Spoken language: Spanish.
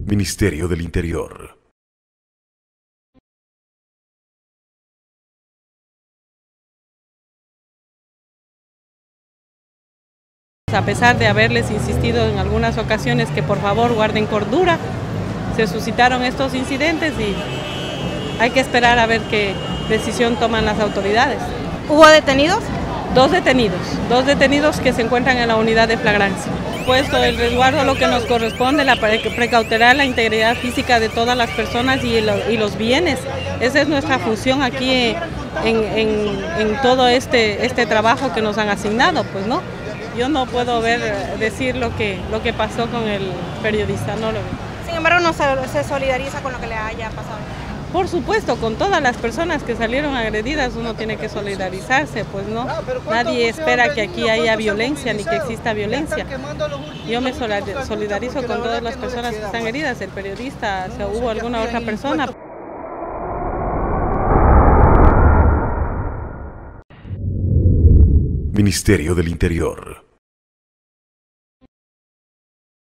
Ministerio del Interior. A pesar de haberles insistido en algunas ocasiones que por favor guarden cordura, se suscitaron estos incidentes y hay que esperar a ver qué decisión toman las autoridades. ¿Hubo detenidos? Dos detenidos que se encuentran en la unidad de flagrancia. Puesto el resguardo, lo que nos corresponde, la precautelar la integridad física de todas las personas y los bienes. Esa es nuestra función aquí en todo este trabajo que nos han asignado, pues no. Yo no puedo decir lo que pasó con el periodista, no lo veo. Sin embargo, ¿no se solidariza con lo que le haya pasado? Por supuesto, con todas las personas que salieron agredidas uno tiene que solidarizarse, pues no. Nadie espera que aquí haya violencia ni que exista violencia. Yo me solidarizo con todas las personas que están heridas, el periodista, si hubo alguna otra persona. Ministerio del Interior.